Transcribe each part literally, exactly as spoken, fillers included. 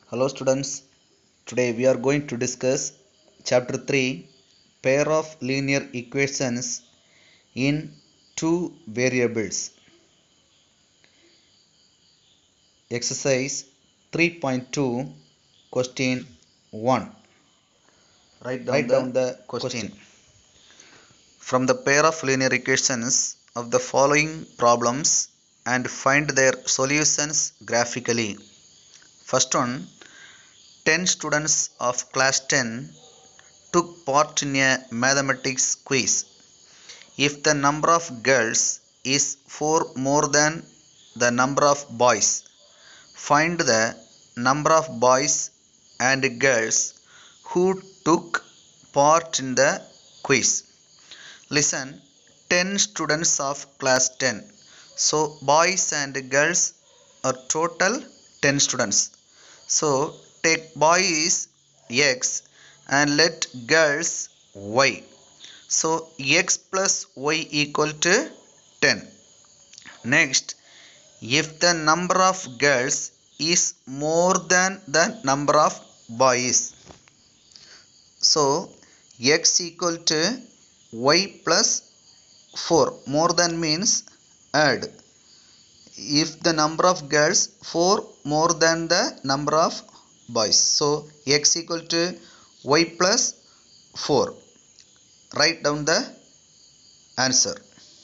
Hello students, today we are going to discuss chapter three, pair of linear equations in two variables. Exercise three point two, question one. Write down Write the down the question. question. From the pair of linear equations of the following problems and find their solutions graphically. First one, ten students of class ten took part in a mathematics quiz. If the number of girls is four more than the number of boys, find the number of boys and girls who took part in the quiz. Listen, ten students of class ten. So, boys and girls are total ten students. So, take boys x and let girls y. So x plus y equal to ten. Next, if the number of girls is more than the number of boys, so x equal to y plus four. More than means add. If the number of girls four more than the number of boys, so x equal to y plus four. Write down the answer.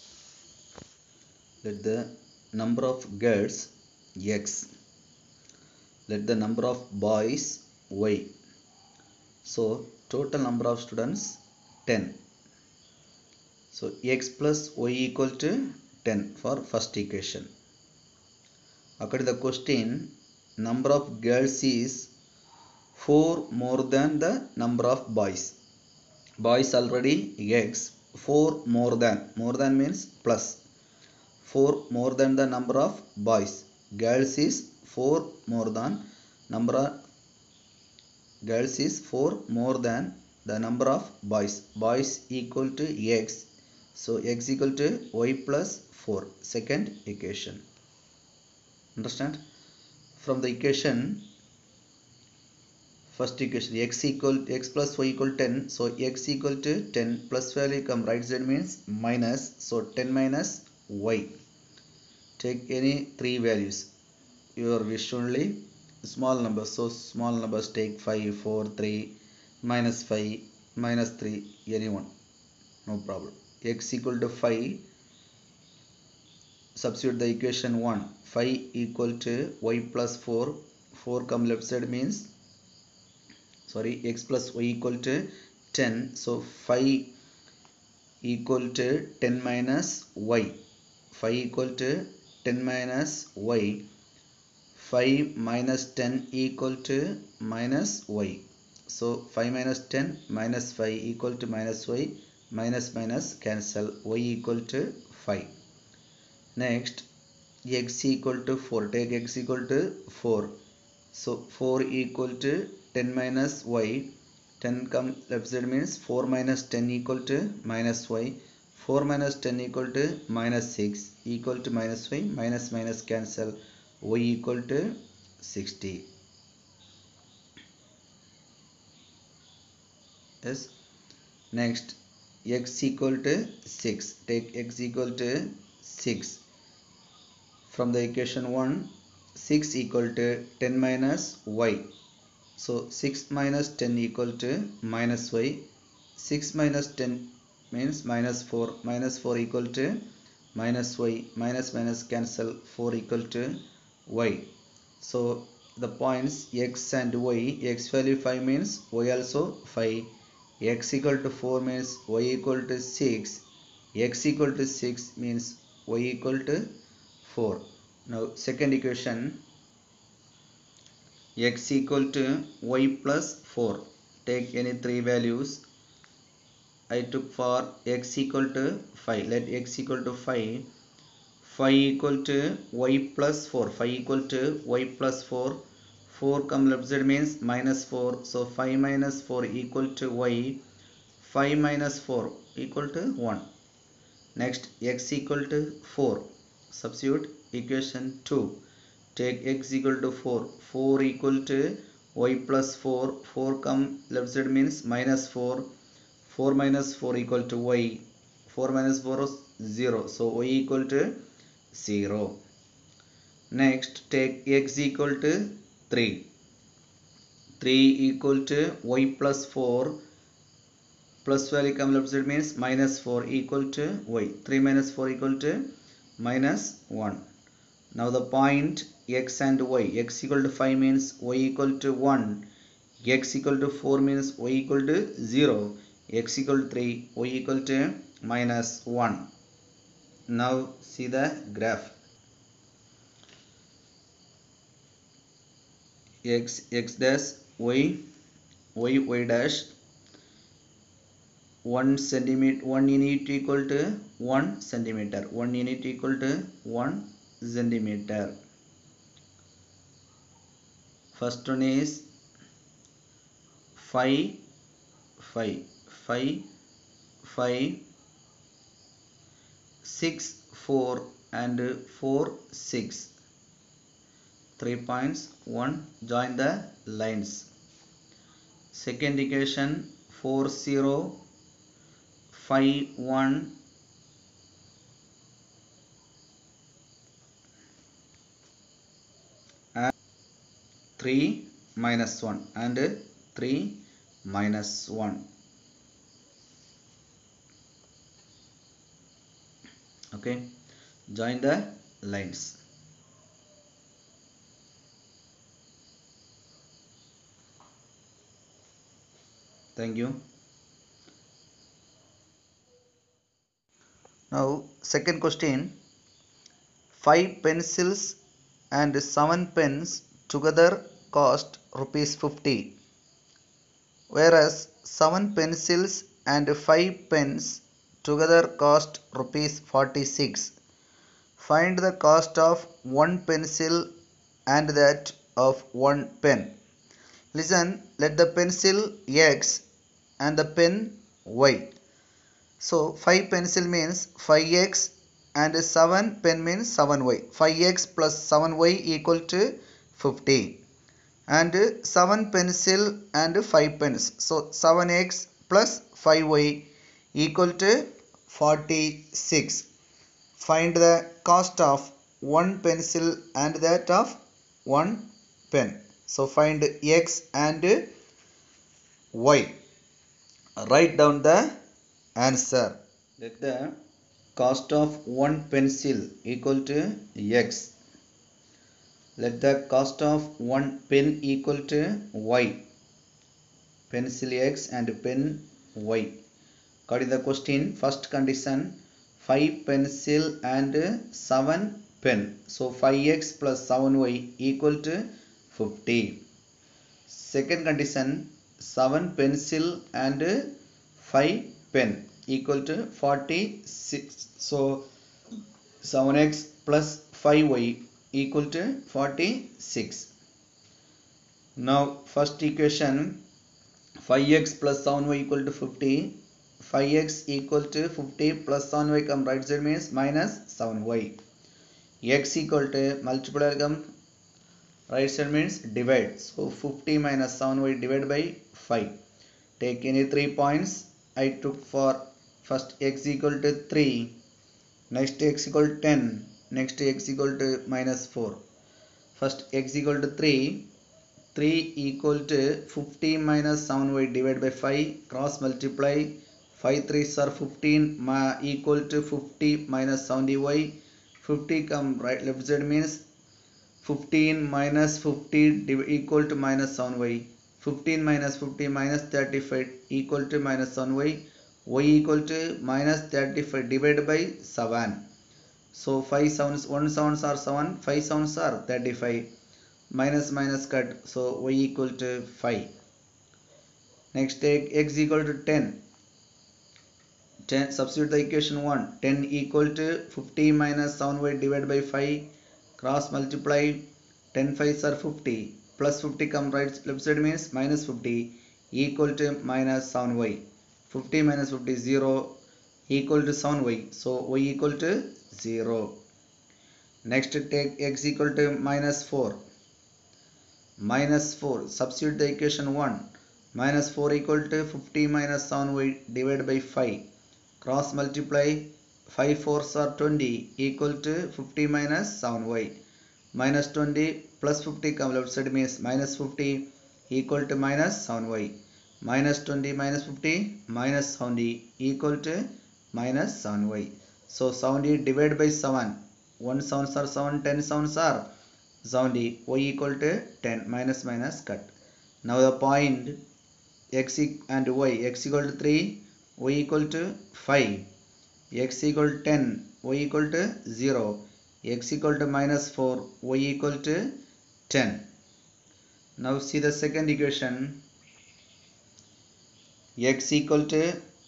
Let the number of girls x, let the number of boys y. So total number of students ten. So x plus y equal to ten for first equation. According to the question, number of girls is four more than the number of boys. Boys already x, four more than, more than means plus. four more than the number of boys. Girls is four more than number of girls is four more than the number of boys. Boys equal to x. So x equal to y plus four. Second equation. Understand? From the equation, first equation, x equal x plus y equal ten. So x equal to ten plus value come right side means minus. So ten minus y. Take any three values. Your wish only. Small numbers. So small numbers take five, four, three, minus five, minus three, anyone. No problem. X equal to five. Substitute the equation one. five equal to y plus four. four come left side means, sorry, x plus y equal to ten. So five equal to ten minus y. five equal to ten minus y. five minus ten equal to minus y. So five minus ten minus five equal to minus y. Minus minus cancel. Y equal to five. Next, x equal to four. Take x equal to four. So four equal to ten minus y. ten come left side means four minus ten equal to minus y. four minus ten equal to minus six equal to minus y. Minus minus cancel. Y equal to sixty. Yes. Next, x equal to six. Take x equal to six. From the equation one, six equal to ten minus y. So six minus ten equal to minus y. six minus ten means minus four. Minus four equal to minus y. Minus minus cancel. four equal to y. So the points x and y, x value five means y also five. X equal to four means y equal to six. X equal to six means y equal to four. Now second equation, x equal to y plus four. Take any three values. I took for x equal to five. Let x equal to five. five equal to y plus four. five equal to y plus four. four come left side means minus four. So five minus four equal to y. five minus four equal to one. Next, x equal to four. Substitute equation two. take x equal to four, four equal to y plus four, four come left side means minus four, four minus four equal to y, four minus four is zero, so y equal to zero. Next take x equal to three, three equal to y plus four, plus value come left side means minus four equal to y, three minus four equal to minus one. Now the point x and y, x equal to five means y equal to one, x equal to four means y equal to zero, x equal to three, y equal to minus one. Now see the graph. X, x dash, y, y, y dash, one centimeter, one unit equal to one centimeter, one unit equal to one centimeter. First one is five, five, five, five, six, four and four, six. Three points, one, join the lines. Second equation four, zero, five, one, and three minus one and three minus one. Okay, join the lines. Thank you. Now second question, five pencils and seven pens together cost rupees fifty, whereas seven pencils and five pens together cost rupees forty-six. Find the cost of one pencil and that of one pen. Listen, let the pencil x and the pen y. So five pencil means five x and seven pen means seven y. five x plus seven y equal to fifty. And seven pencil and five pens. So seven x plus five y equal to forty-six. Find the cost of one pencil and that of one pen. So find x and y. Write down the answer. Let the cost of one pencil equal to x. Let the cost of one pen equal to y. Pencil x and pen y. According to the question, first condition, five pencil and seven pen. So five x plus seven y equal to fifty. Second condition, seven pencil and five pen equal to forty-six. So seven x plus five y equal to forty-six. Now first equation, five x plus seven y equal to fifty. five x equal to fifty plus seven y come right side means minus seven y. X equal to multiplier come right side means divide. So fifty minus seven y divided by five. Take any three points. I took for first x equal to three. Next x equal to ten. Next x equal to minus four. First x equal to three. three equal to fifty minus seven y divided by five. Cross multiply. five threes are fifteen equal to fifty minus seventy y. fifty come right left side means fifteen minus fifty equal to minus seven y. fifteen minus fifty minus thirty-five equal to minus seven y. Y equal to minus thirty-five divided by seven. So five sevens, one sevens are seven, five sevens are thirty-five. Minus minus cut, so y equal to five. Next take x equal to ten. ten substitute the equation one. ten equal to fifty minus seven y divided by five. Cross multiply. ten fives are fifty. Plus fifty come right left side means minus fifty equal to minus seven y. fifty minus fifty zero equal to seven y. So y equal to zero. Next take x equal to minus four. Minus four, substitute the equation one. Minus four equal to fifty minus seven y divided by five. Cross multiply, five fours are twenty equal to fifty minus seven y. Minus twenty plus fifty come left side means minus fifty equal to minus seven y. Minus twenty minus fifty minus seventy equal to minus seven y. So seventy divided by seven. one sevens are seven, ten sevens are seventy, y equal to ten, minus minus cut. Now the point x and y, x equal to three, y equal to five, x equal to ten, y equal to zero, x equal to minus four, y equal to ten. Now see the second equation, x equal to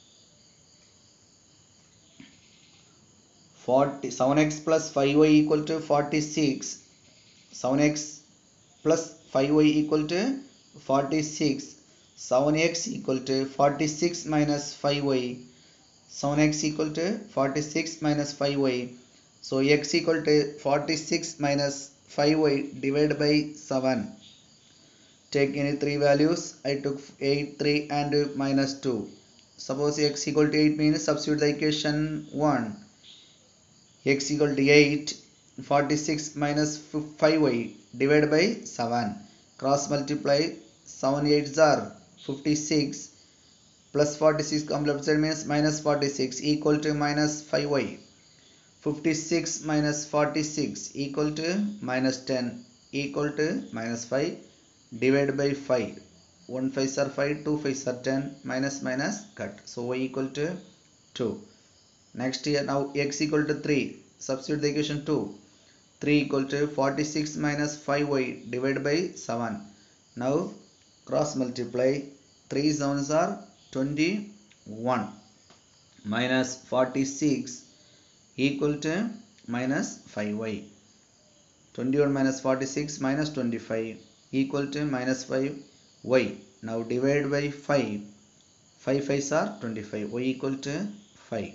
forty, seven x plus five y equal to forty-six, seven x plus five y equal to forty-six, seven x equal to forty-six minus five y, seven x equal to forty-six minus five y. So x equal to forty-six minus five y divided by seven. Take any three values. I took eight, three and minus two. Suppose x equal to eight means substitute the equation one. X equal to eight, forty-six minus five y divided by seven. Cross multiply, seven eights are fifty-six plus forty-six come left side means minus forty-six equal to minus five y. fifty-six minus forty-six equal to minus ten equal to minus five divided by five. one fives are five, two fives are ten, minus minus cut. So y equal to two. Next here now x equal to three. Substitute the equation two. three equal to forty-six minus five y divided by seven. Now cross multiply, three sevens are twenty-one minus forty-six equal to minus five y. twenty-one minus forty-six minus twenty-five equal to minus five y. Now divide by five. five fives are twenty-five. Y equal to five.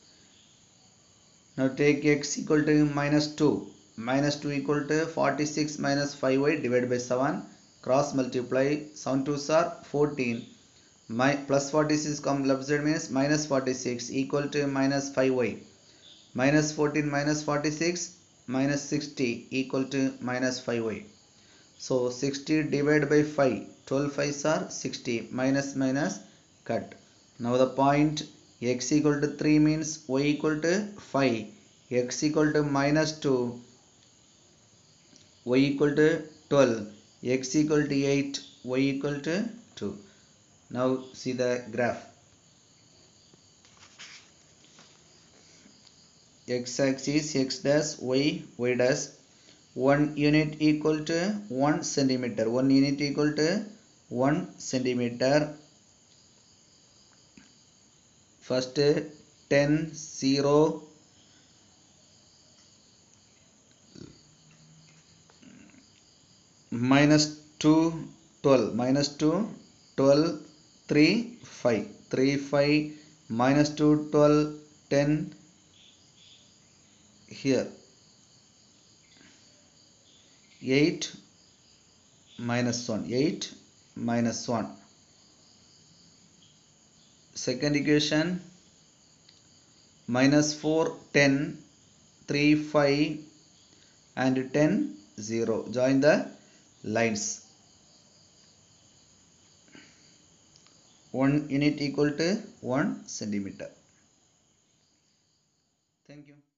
Now take x equal to minus two. Minus two equal to forty-six minus five y divided by seven. Cross multiply, seven twos are fourteen. My plus forty-six come left side means minus forty-six equal to minus five y. Minus fourteen minus forty-six minus sixty equal to minus five y. So sixty divided by five. twelve fives are sixty, minus minus cut. Now the point x equal to three means y equal to five, x equal to minus two, y equal to twelve, x equal to eight, y equal to two. Now see the graph. X axis x dash, y y dash. one unit equal to one centimeter. one unit equal to one centimeter. First ten, zero, minus two, twelve, minus two, twelve, three, five, three, five, minus two, twelve, ten, here, eight, minus one, eight, minus one. Second equation, minus four, ten, three, five and ten, zero. Join the lines. one unit equal to one centimeter. Thank you.